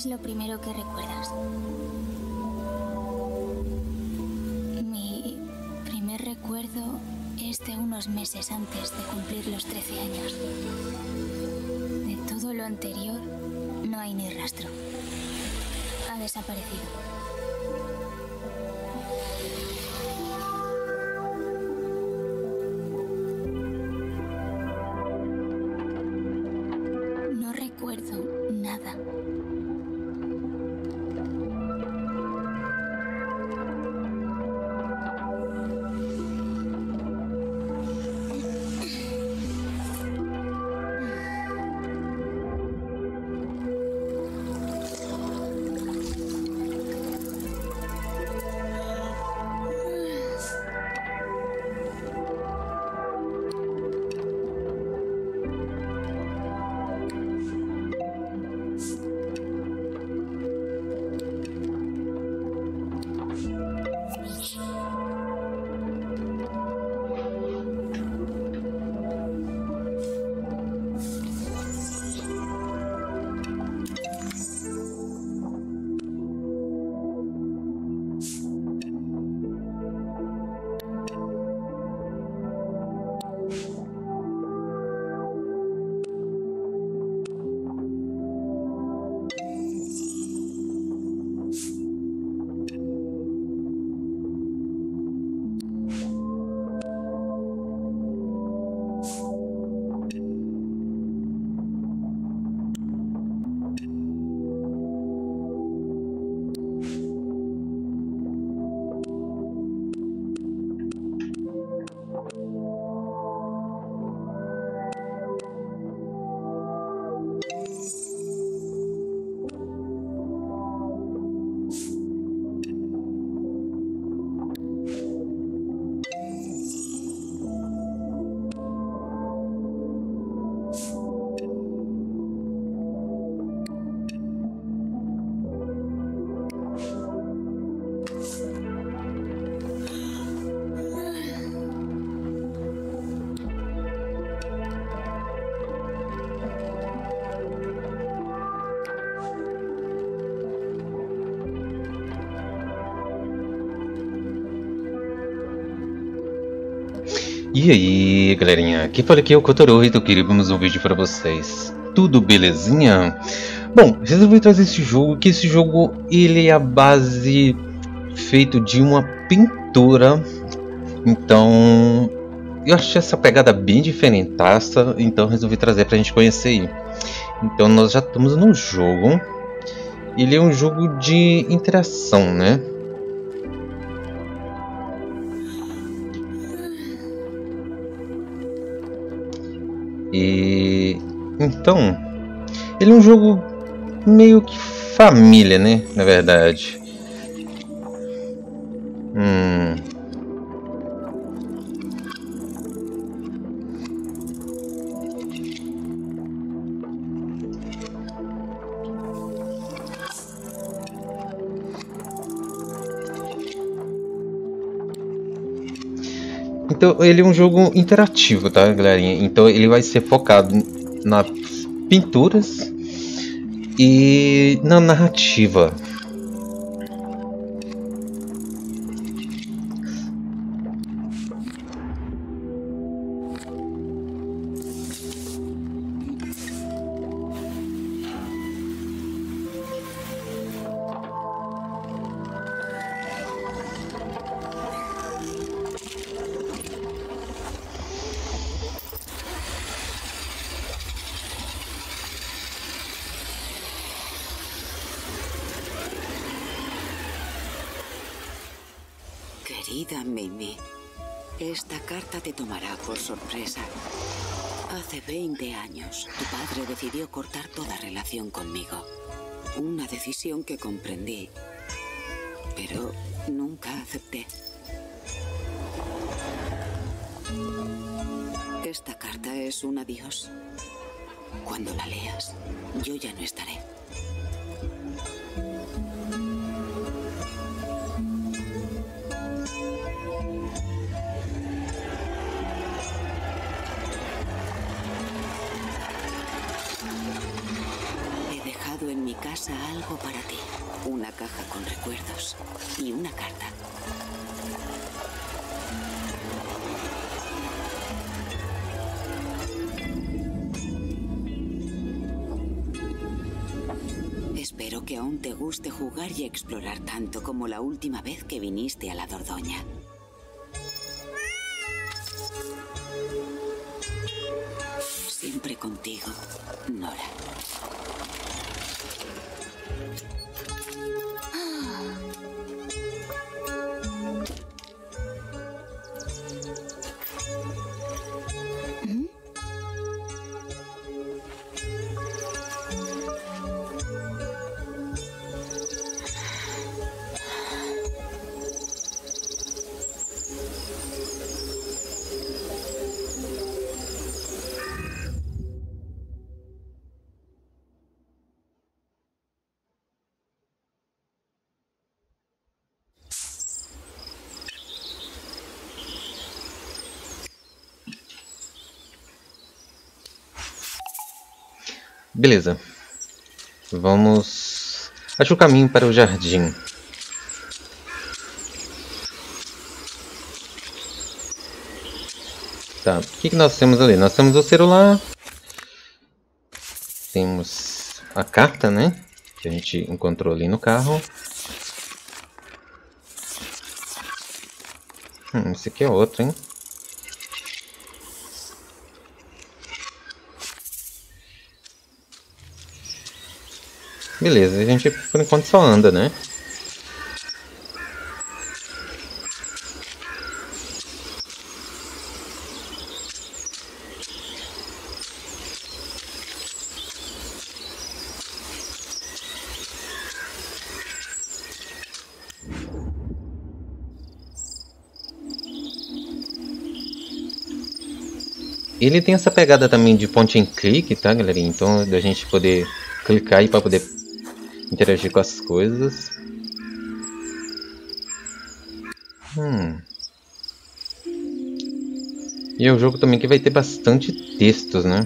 es lo primero que recuerdas? Mi primer recuerdo es de unos meses antes de cumplir los 13 años. De todo lo anterior no hay ni rastro. Ha desaparecido. No recuerdo nada. E aí, galerinha, aqui fala aqui é o Kotaro e eu queria mais um vídeo para vocês. Tudo belezinha? Bom, resolvi trazer esse jogo, que esse jogo ele é a base feito de uma pintura. Então, eu achei essa pegada bem diferentaça, então resolvi trazer pra gente conhecer aí. Então nós já estamos no jogo. Ele é um jogo de interação, né? E então, ele é um jogo meio que família, né? Na verdade. Então ele é um jogo interativo, tá, galerinha? Então ele vai ser focado nas pinturas e na narrativa. Querida Mimi, esta carta te tomará por sorpresa. Hace 20 años, tu padre decidió cortar toda relación conmigo. Una decisión que comprendí, pero nunca acepté. Esta carta es un adiós. Cuando la leas, yo ya no estaré. He dejado en mi casa casa algo para ti. Una caja con recuerdos y una carta. Espero que aún te guste jugar y explorar tanto como la última vez que viniste a la Dordoña. Siempre contigo, Nora. Beleza. Vamos... Acho o caminho para o jardim. Tá, o que nós temos ali? Nós temos o celular. Temos a carta, né? Que a gente encontrou ali no carro. Esse aqui é outro, hein? Beleza, a gente por enquanto só anda, né? Ele tem essa pegada também de point and click, tá, galerinha? Então, da gente poder clicar aí para poder interagir com as coisas. E é um jogo também que vai ter bastante textos, né?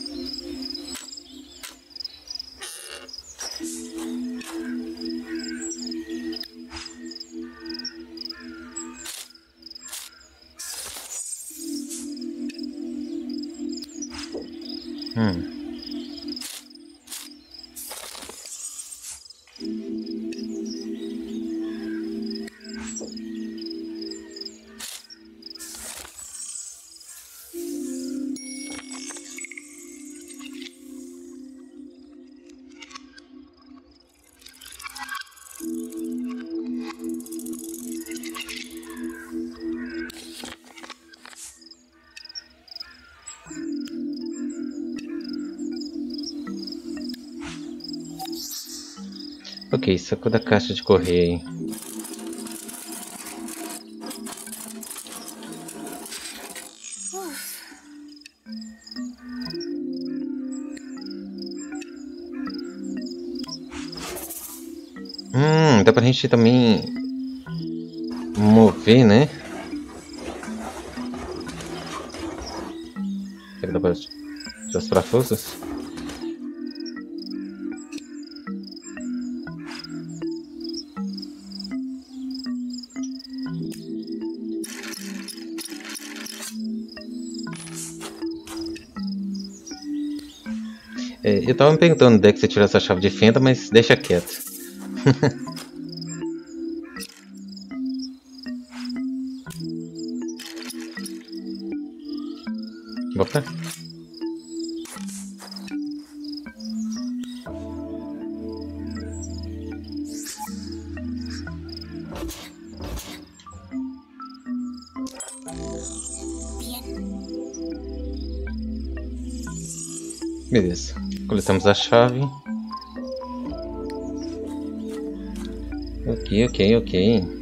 Ok, sacou da caixa de correio. Dá pra gente também mover, né? Será que dá pra tirar os parafusos? Eu tava me perguntando onde é que você tirou essa chave de fenda, mas deixa quieto. Opa. Beleza, coletamos a chave. Ok.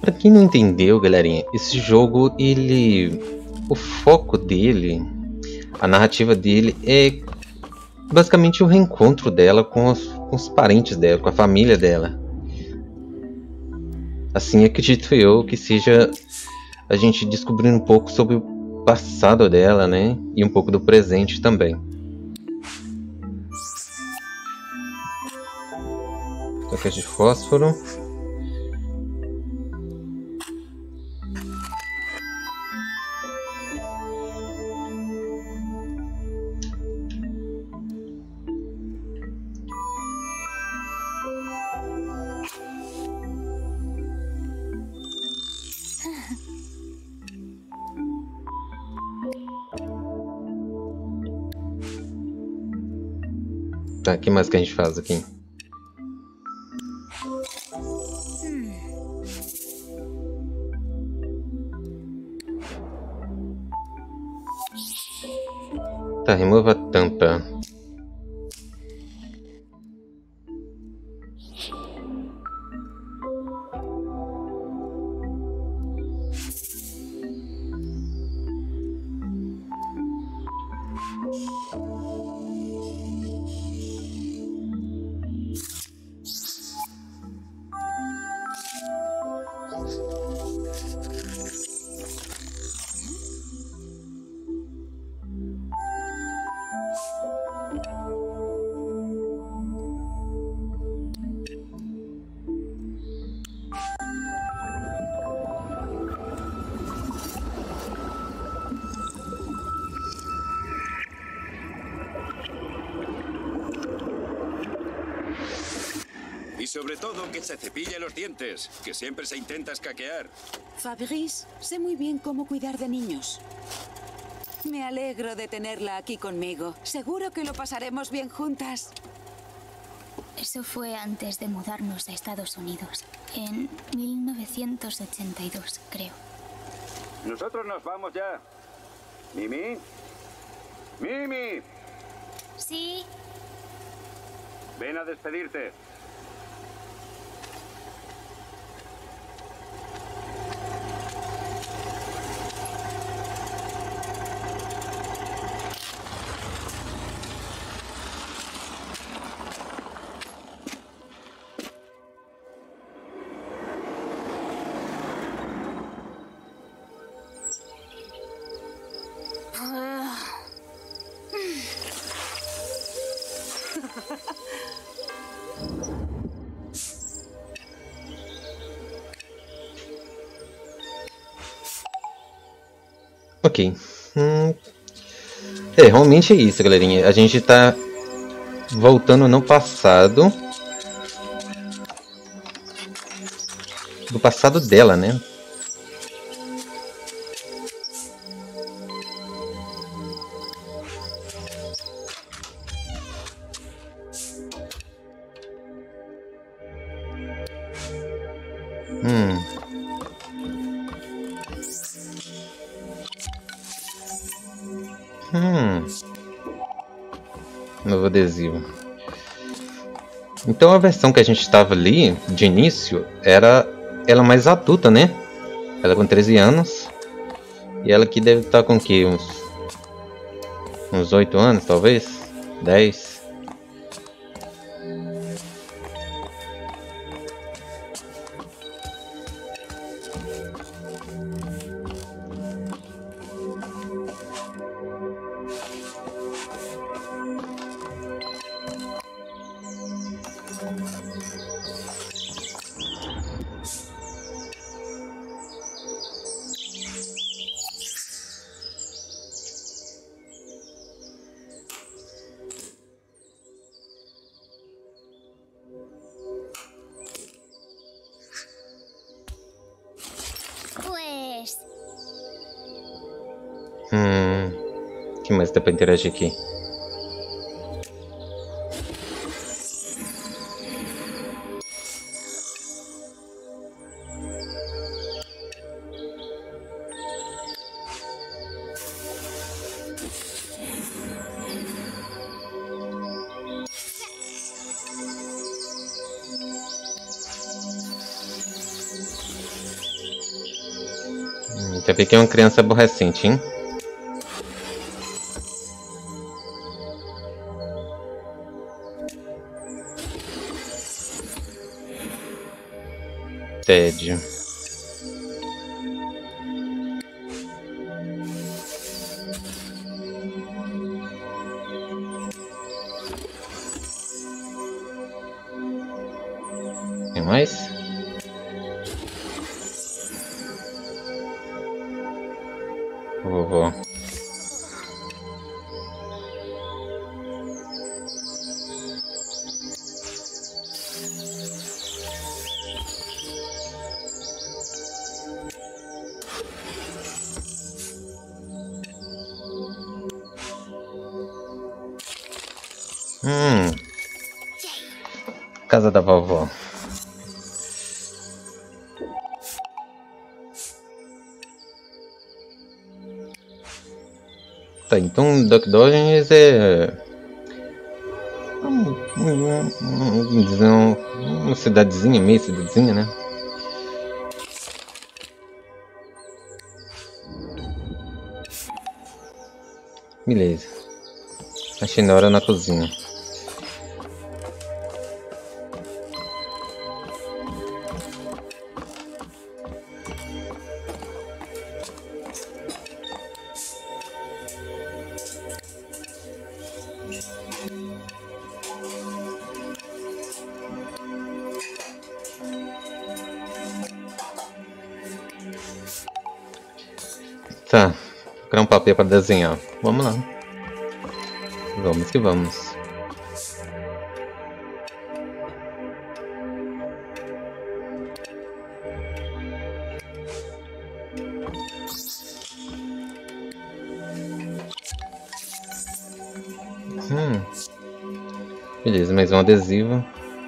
Pra quem não entendeu, galerinha, esse jogo, o foco dele, a narrativa dele é basicamente o reencontro dela com os parentes dela, com a família dela. Assim, acredito eu que seja a gente descobrindo um pouco sobre o passado dela, né? E um pouco do presente também. Tocas de fósforo. Tá, o que mais que a gente faz aqui? Tá, remova a tampa. Y sobre todo que se cepille los dientes, que siempre se intenta escaquear. Fabrice, sé muy bien cómo cuidar de niños. Me alegro de tenerla aquí conmigo. Seguro que lo pasaremos bien juntas. Eso fue antes de mudarnos a Estados Unidos, en 1982, creo. Nosotros nos vamos ya. ¿Mimi? ¡Mimi! Sí. Ven a despedirte. Ok. Realmente é isso, galerinha. A gente tá voltando no passado. Do passado dela, né? Novo adesivo. Então a versão que a gente estava ali de início era ela mais adulta, né? Ela com 13 anos. E ela aqui deve estar com o quê? Uns 8 anos, talvez? 10. O que mais dá pra interagir aqui? Já vi que é uma criança aborrecente, hein? Tédio. Tem mais? Vovó. Casa da vovó. Tá, então Duck Dodgers é uma cidadezinha, meio cidadezinha, né? Beleza. A Shinora na cozinha. Tá, vou criar um papel para desenhar. Vamos lá. Vamos que vamos. Beleza, mais um adesivo.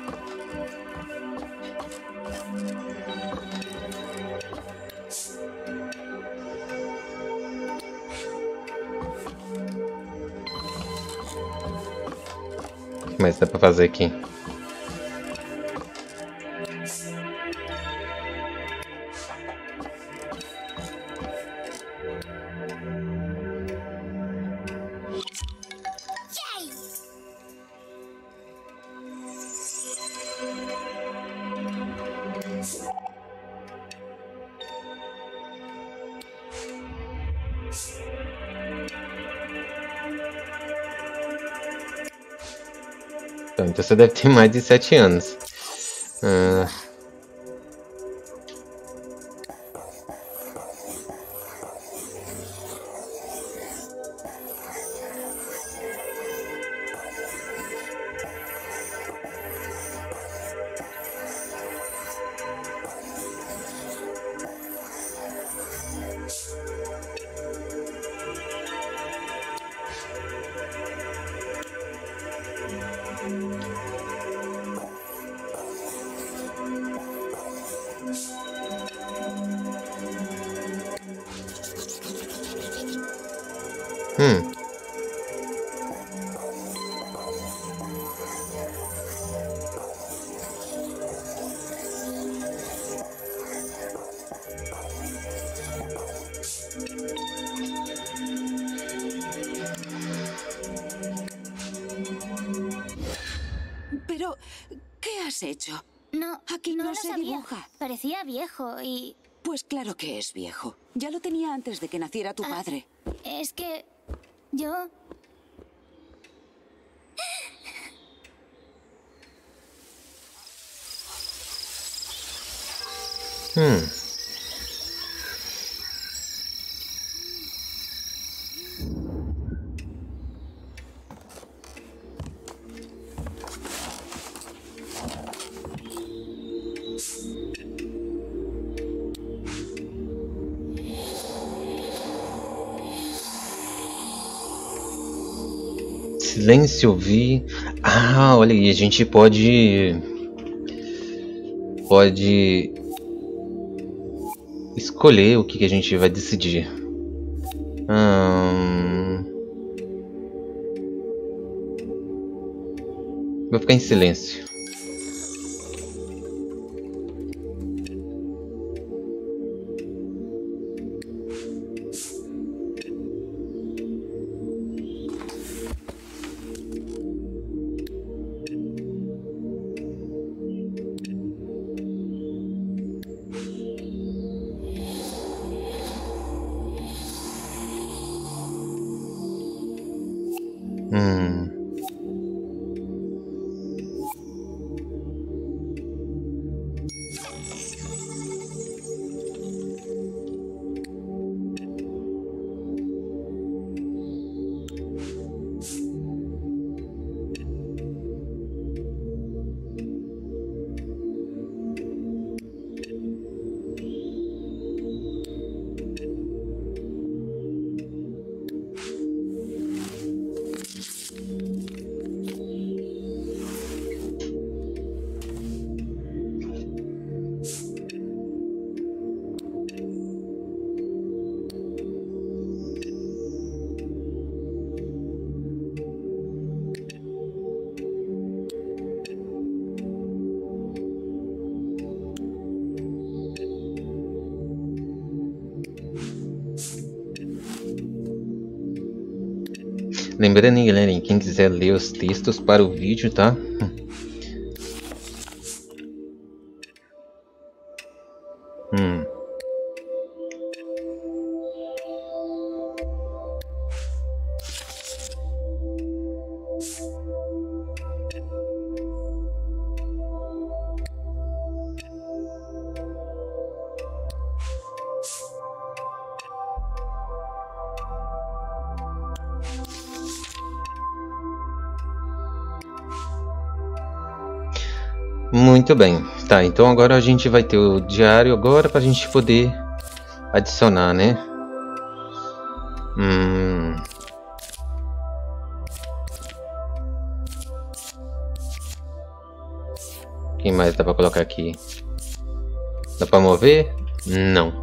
O que mais dá pra fazer aqui? Então você deve ter mais de 7 anos. Pero, ¿qué has hecho? No, Aquí no lo se sabía. dibuja. Parecía viejo y... Pues claro que es viejo. Ya lo tenía antes de que naciera tu padre. Es que... yo... Silêncio, ouvir. Ah, olha aí, a gente pode escolher o que a gente vai decidir. Vou ficar em silêncio. Hum. Lembrando, galera, quem quiser ler os textos para o vídeo, tá? Muito bem, tá, então agora a gente vai ter o diário agora pra gente poder adicionar, né? Quem mais dá pra colocar aqui? Dá pra mover? Não.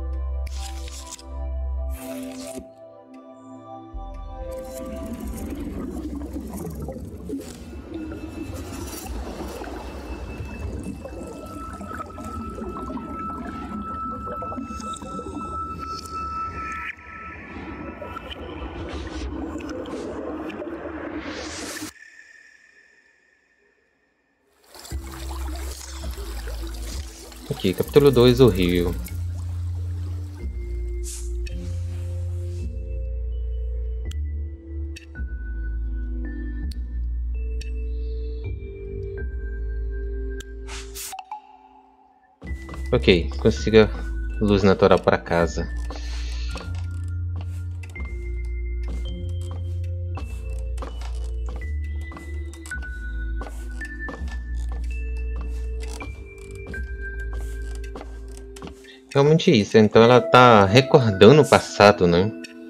Aqui, capítulo 2, o rio. Ok, consiga luz natural para casa. Realmente isso, então ela tá recordando o passado, né?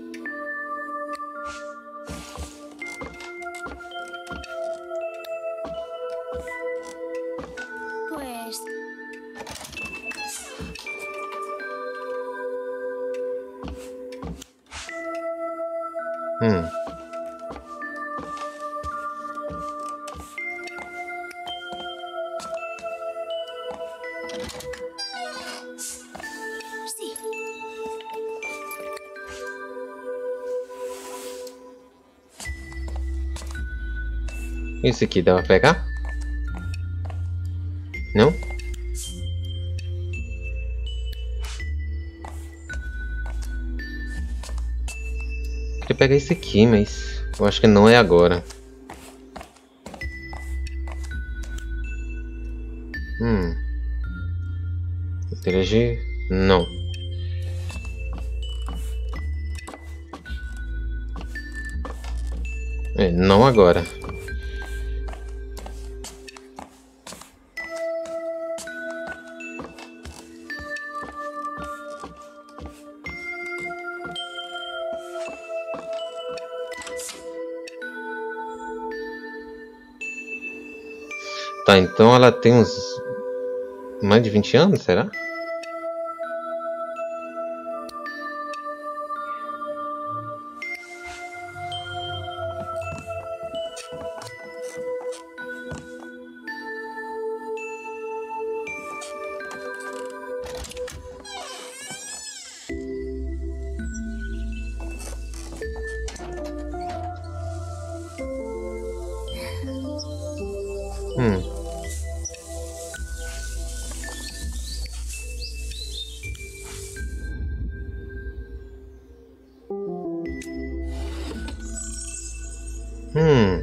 Pues... Sí. Isso aqui dá pra pegar? Não? Queria pegar esse aqui, mas eu acho que não é agora. Interagir? Não. Não agora. Tá, então ela tem uns mais de 20 anos, será? Hum.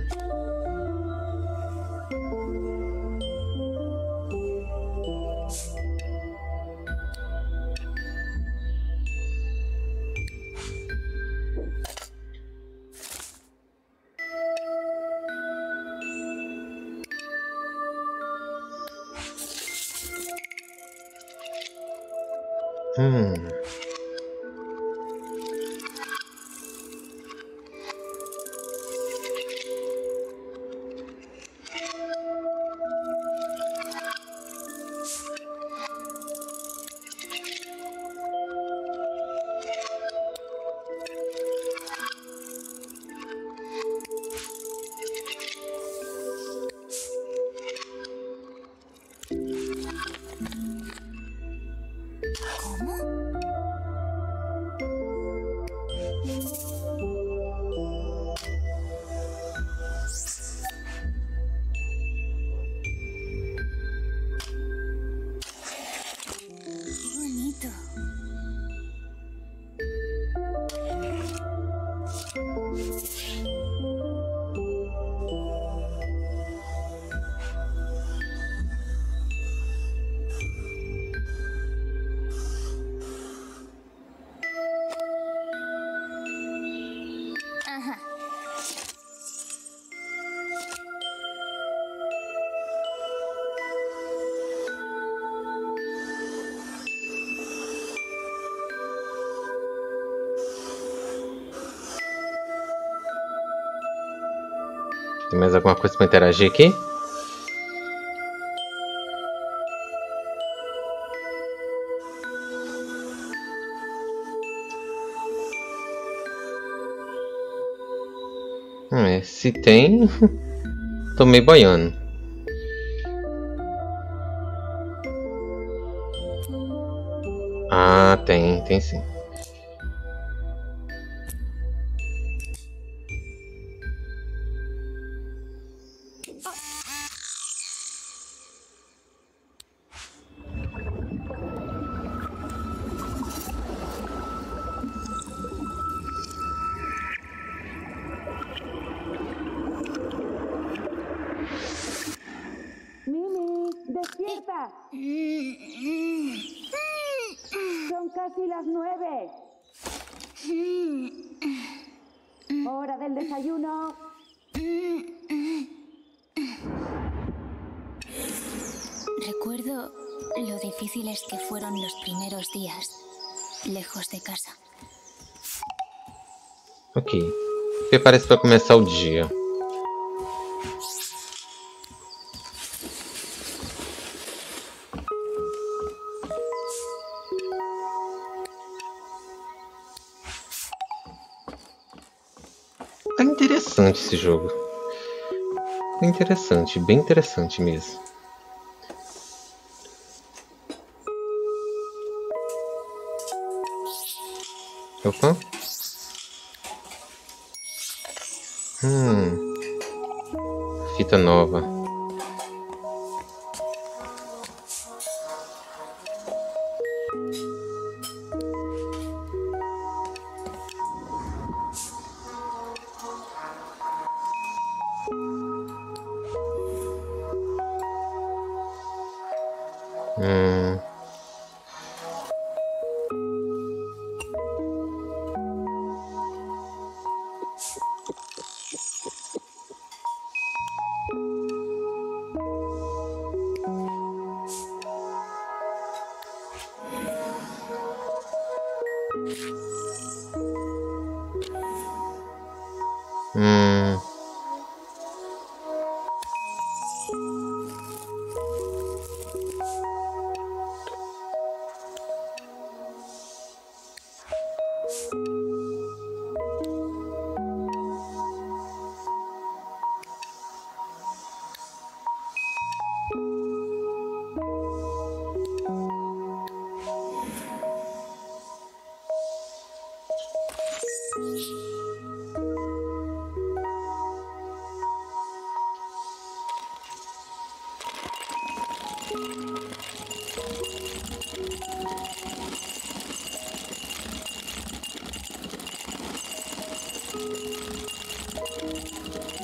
Bonito. Ajá. Tem mais alguma coisa para interagir aqui? Se tem, tô meio boiando. Ah, tem sim. Mimi, despierta. Son casi las 9. Hora del desayuno. Recuerdo lo difíciles que fueron los primeros días lejos de casa. Ok. Prepare-se para começar o dia. Tá interessante esse jogo. Tá interessante, bem interessante mesmo. Opa. Fita nova.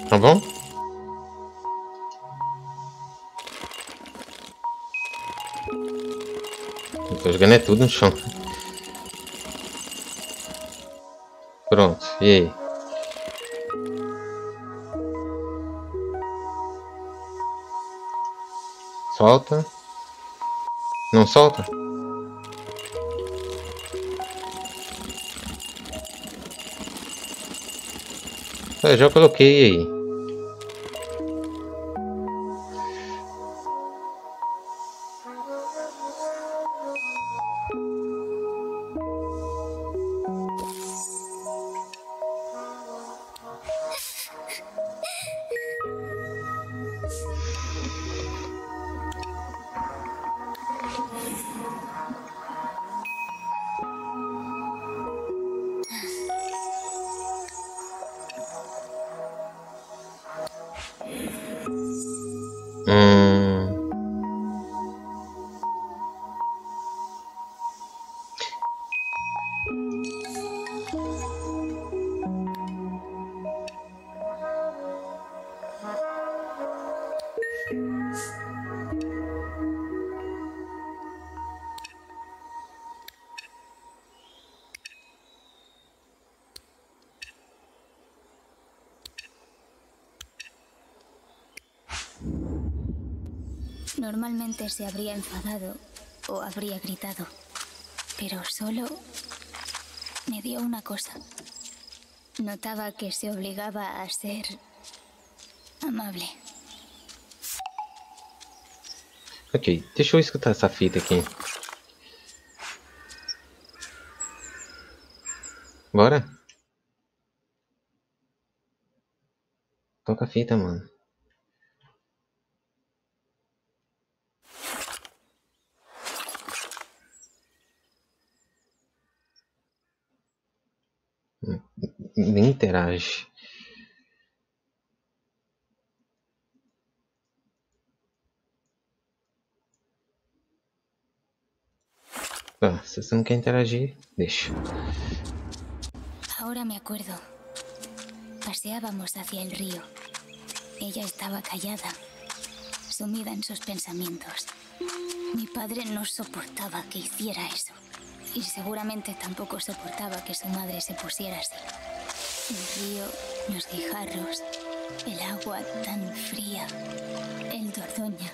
Tá bom? Eu tô jogando é tudo no chão. Pronto, e aí? Solta. Não solta? Eu já coloquei aí. Normalmente se habría enfadado o habría gritado, pero solo me dio una cosa. Notaba que se obligaba a ser amable. Ok, deixa eu escutar essa fita aqui. Bora? Toca a fita, mano. Nem interage. Ah, se você não quer interagir, deixa. Ahora me acuerdo. Paseábamos hacia el río. Ella estaba callada, sumida en sus pensamientos. Mi padre no soportaba que hiciera eso. Y seguramente tampoco soportaba que su madre se pusiera así. El río, los guijarros, el agua tan fría, el Dordoña.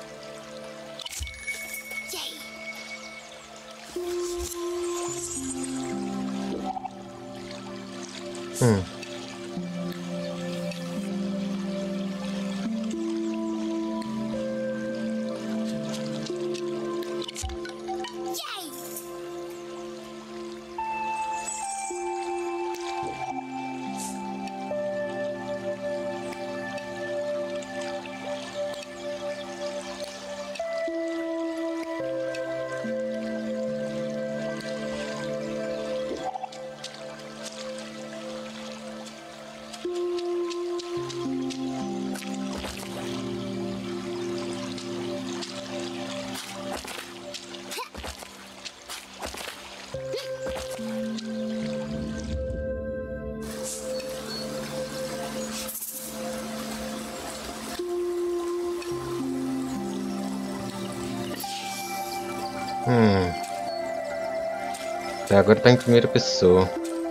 Agora tá em primeira pessoa.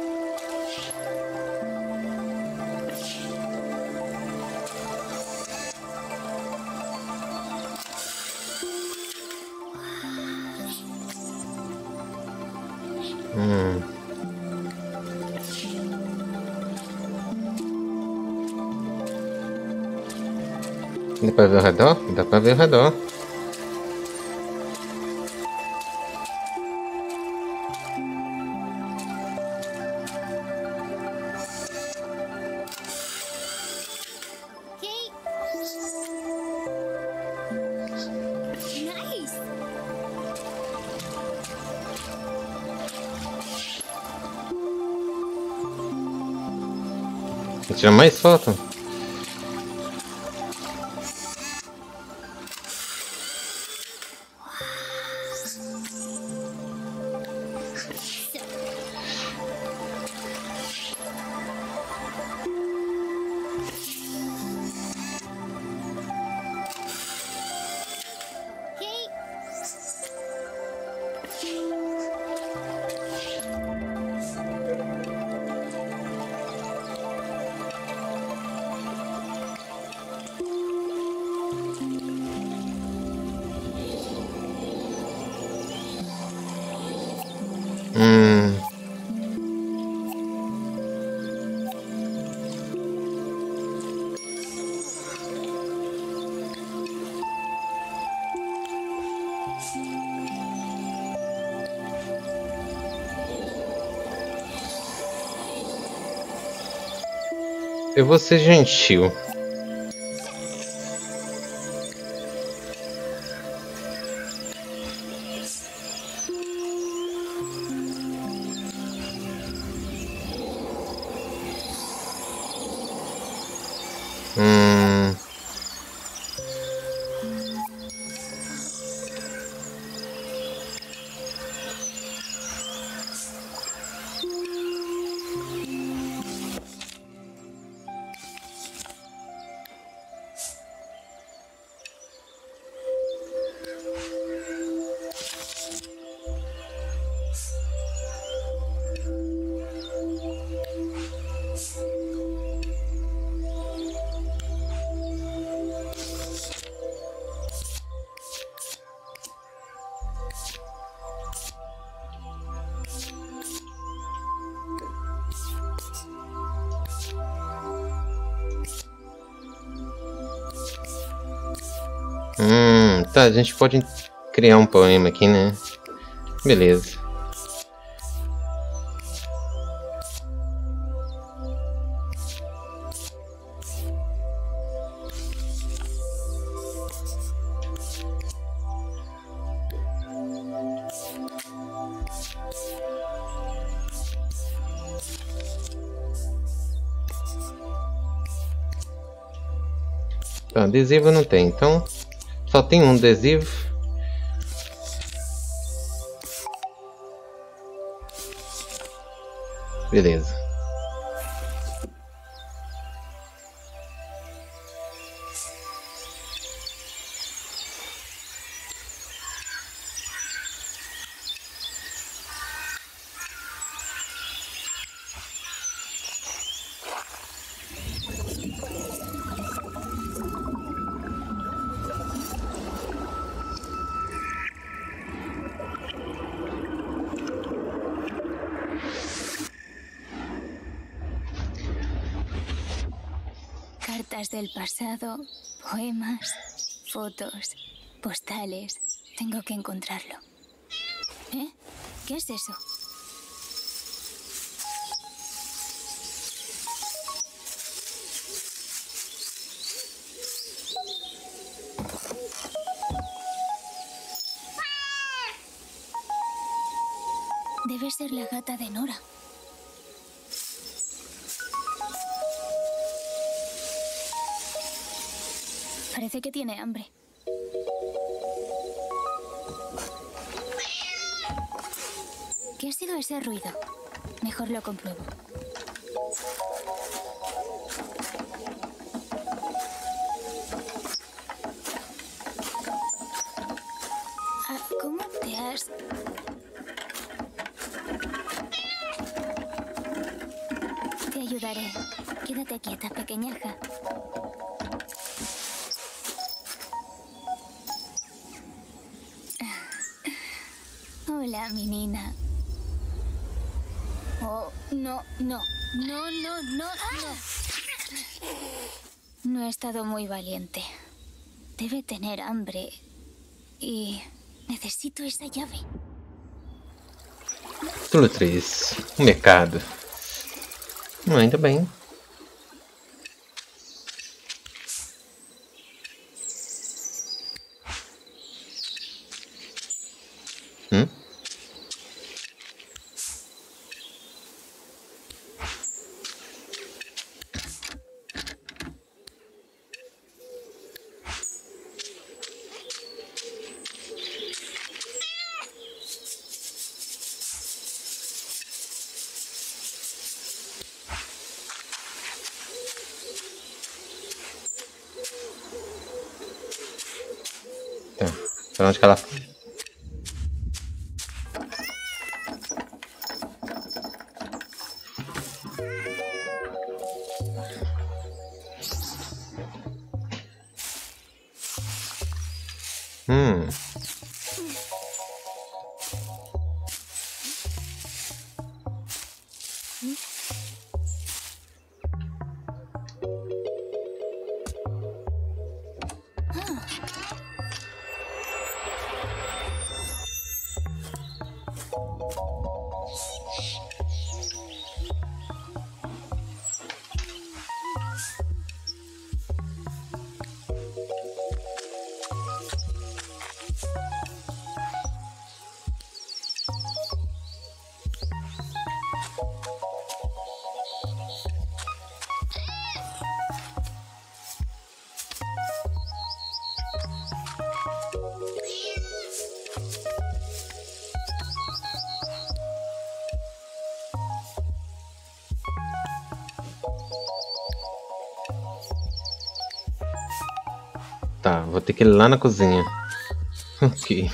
Dá pra ver o redor? Dá pra ver o redor. Vou tirar mais foto. Eu vou ser gentil. Tá, a gente pode criar um poema aqui, né? Beleza. Tá, adesivo não tem, então só tem um adesivo. Beleza. Cartas del pasado, poemas, fotos, postales. Tengo que encontrarlo. ¿Eh? ¿Qué es eso? Debe ser la gata de Nora. Parece que tiene hambre. ¿Qué ha sido ese ruido? Mejor lo compruebo. ¿Cómo te has...? Te ayudaré. Quédate quieta, pequeñaja. Hola, mi nina. Oh, no, no. No, no, no, no. No he estado muy valiente. Debe tener hambre. Y necesito esa llave. Capítulo 3. O mercado. Ainda bem. Pra onde que ela foi? Tá, vou ter que ir lá na cozinha. Ok.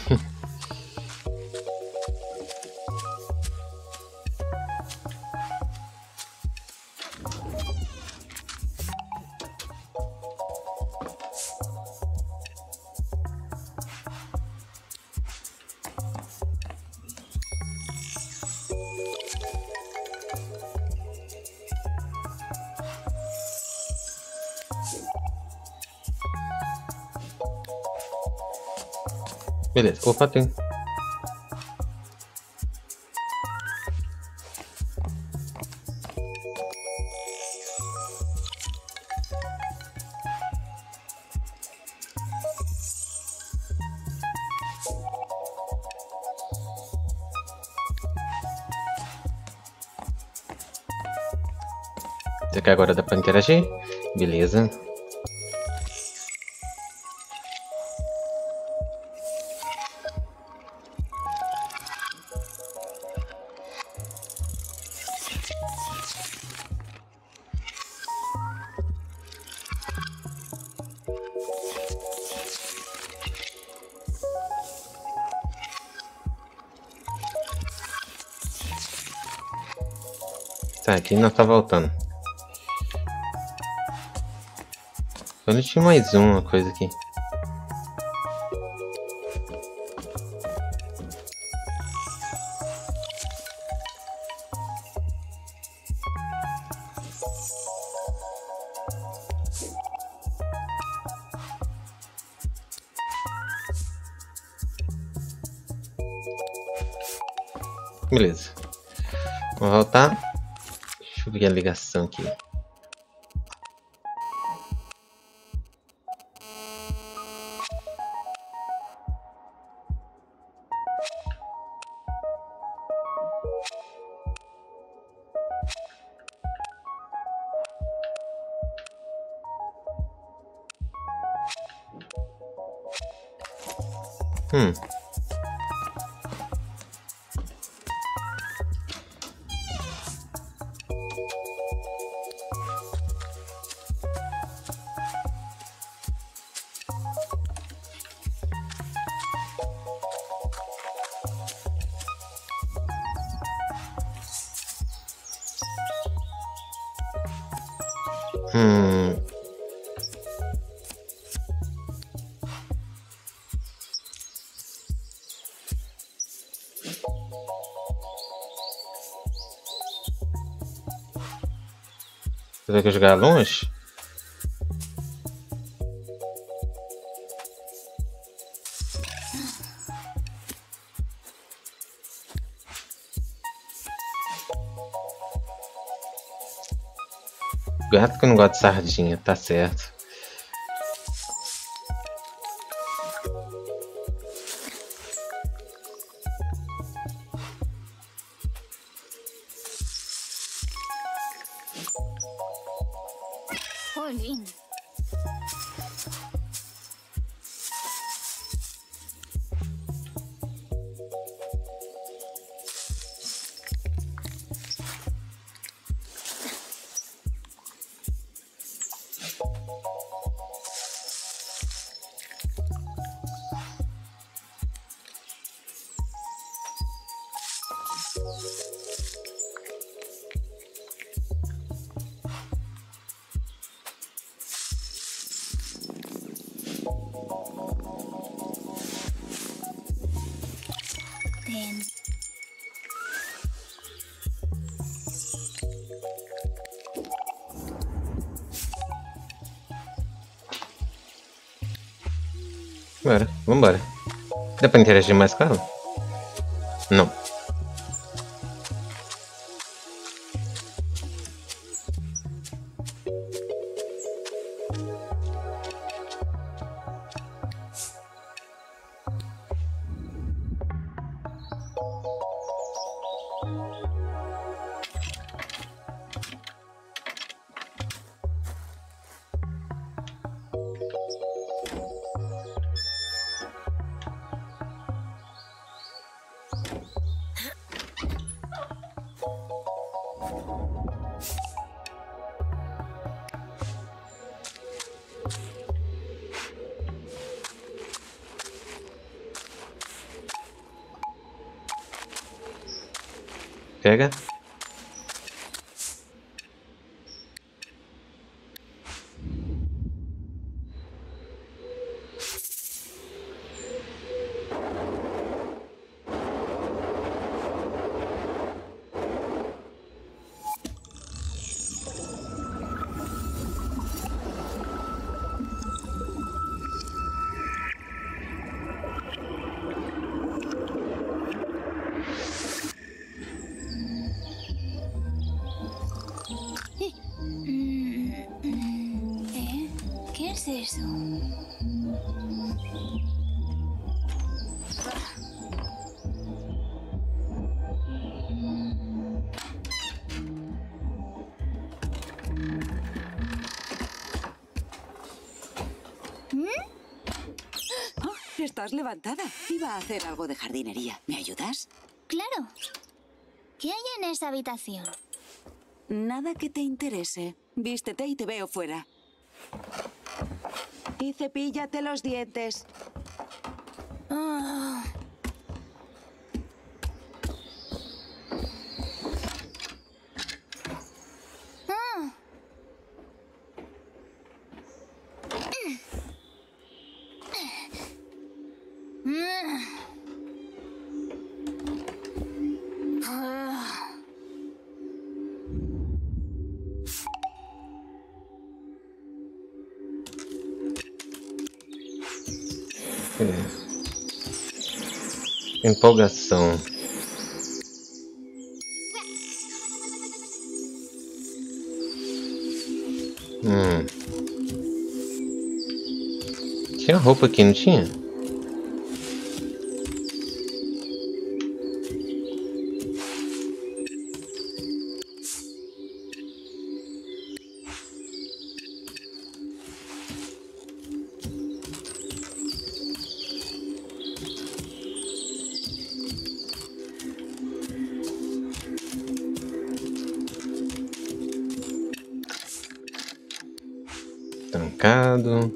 Beleza, opa, tem. Será que agora dá pra interagir? Beleza. Tá, aqui nós tá voltando. Quando tinha mais uma coisa aqui. Beleza. Vamos voltar. Deixa eu ver a ligação aqui. Hum. Você vai jogar longe? Gato que não gosta de sardinha, tá certo. Jolín. Ten. Bora, vambora. Dá pra interagir mais com ela? Não. Pega. ¿Qué es eso? Oh, estás levantada. Iba a hacer algo de jardinería. ¿Me ayudas? Claro. ¿Qué hay en esa habitación? Nada que te interese. Vístete y te veo fuera. Y cepíllate los dientes. Ah. Ah. Ah. Empolgação. Tinha roupa aqui, não tinha? Trancado.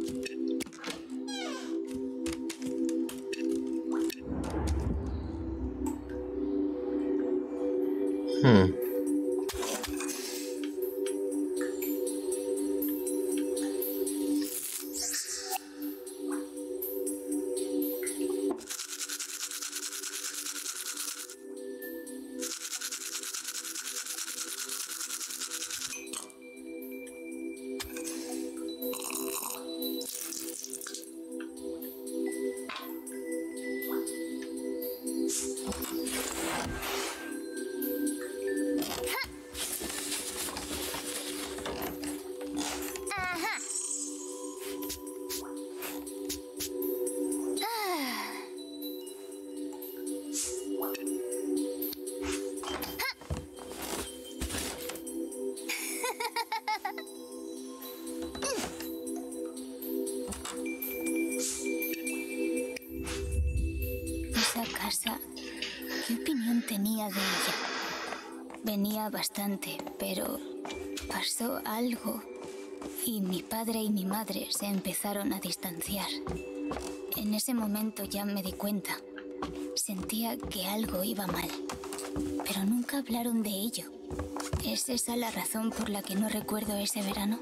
Esa casa, ¿qué opinión tenía de ella? Venía bastante, pero pasó algo y mi padre y mi madre se empezaron a distanciar. En ese momento ya me di cuenta. Sentía que algo iba mal, pero nunca hablaron de ello. ¿Es esa la razón por la que no recuerdo ese verano?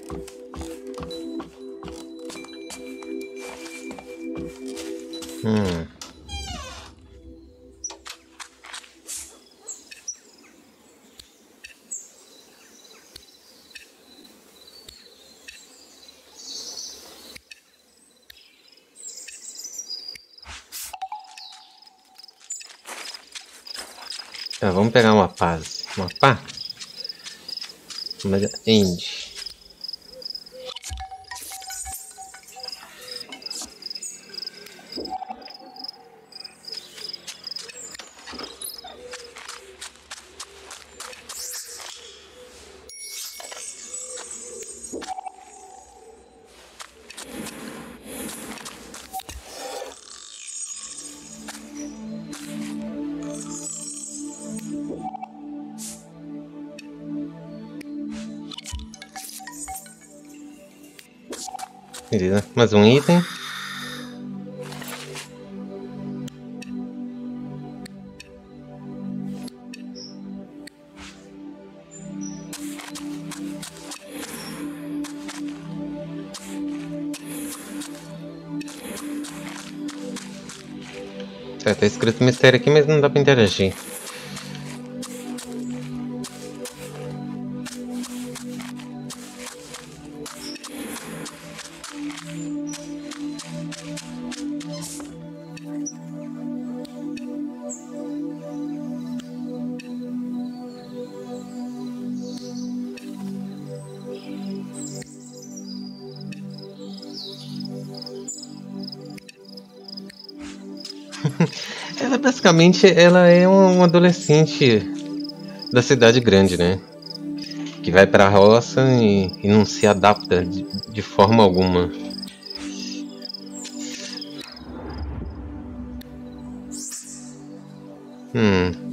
Tá, vamos pegar uma paz. Uma pá? Mas end. Beleza, mais um item. Tá escrito mistério aqui, mas não dá pra interagir. Ela basicamente ela é um adolescente da cidade grande, né? Que vai pra roça e não se adapta de forma alguma. Hum.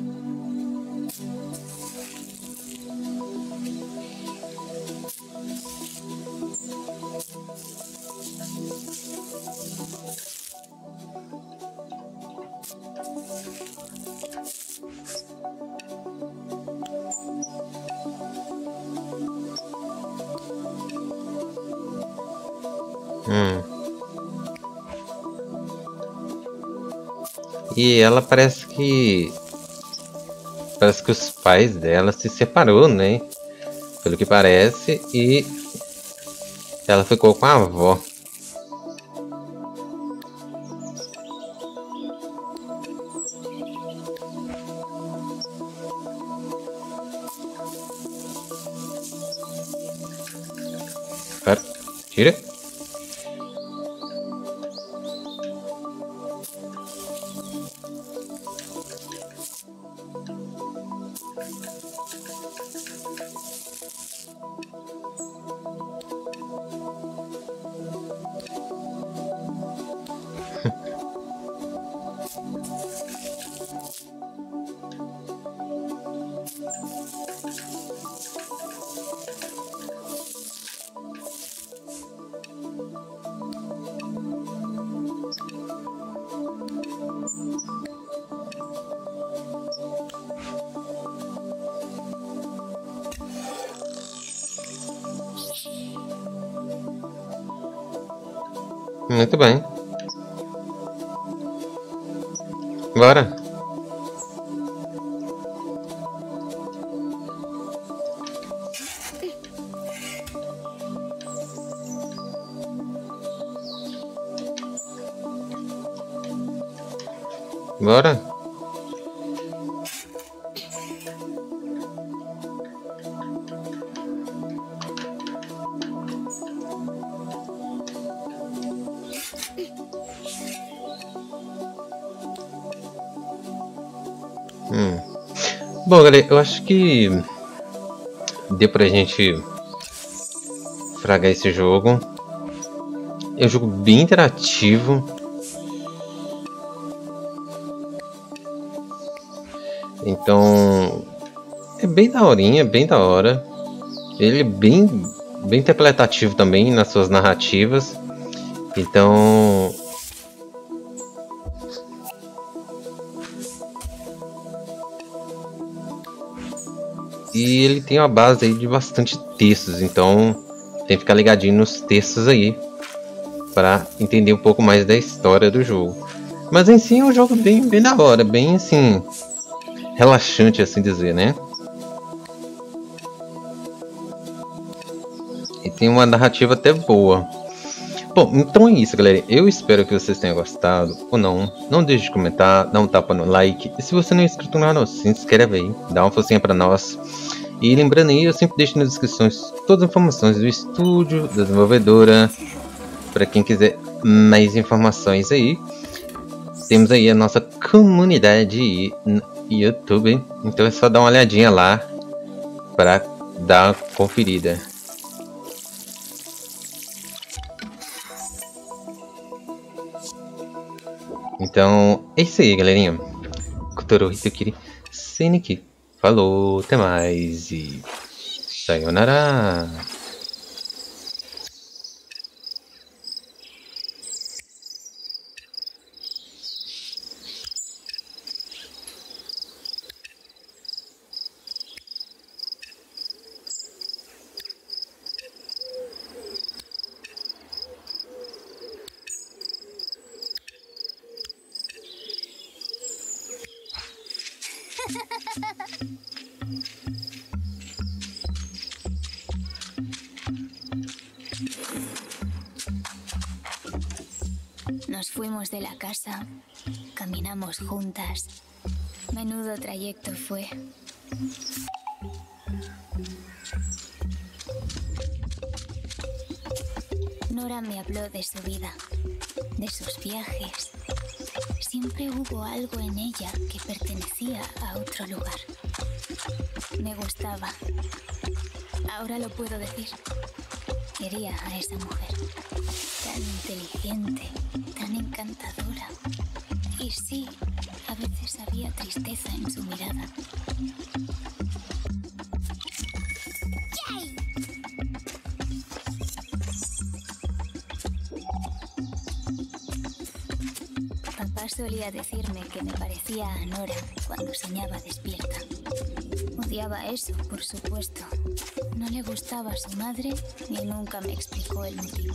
E ela parece que os pais dela se separou, né? Pelo que parece, e ela ficou com a avó. Pera, tira. Muito bem. Bora. Bora. Bom, galera, eu acho que deu pra gente fragar esse jogo. É um jogo bem interativo. Então, é bem daorinha, bem da hora. Ele é bem interpretativo também nas suas narrativas. Então, e ele tem uma base aí de bastante textos, então tem que ficar ligadinho nos textos aí para entender um pouco mais da história do jogo. Mas em si é um jogo bem da hora, bem assim relaxante, assim dizer, né? E tem uma narrativa até boa. Bom, então é isso, galera. Eu espero que vocês tenham gostado ou não. Não deixe de comentar, dá um tapa no like. E se você não é inscrito no canal, se inscreve aí, dá uma forcinha pra nós. E lembrando aí, eu sempre deixo nas descrições todas as informações do estúdio, da desenvolvedora, para quem quiser mais informações aí. Temos aí a nossa comunidade no YouTube, então é só dar uma olhadinha lá para dar uma conferida. Então é isso aí, galerinha. Kotaro Hitokiri Seniki. Falou, até mais e sayonara. Nos fuimos de la casa, caminamos juntas. Menudo trayecto fue. Nora me habló de su vida, de sus viajes. Siempre hubo algo en ella que pertenecía a otro lugar. Me gustaba. Ahora lo puedo decir. Quería a esa mujer. Tan inteligente, tan encantadora. Y sí, a veces había tristeza en su mirada. Papá solía decirme que me parecía a Nora cuando soñaba despierta. Odiaba eso, por supuesto. No le gustaba a su madre y nunca me explicó el motivo.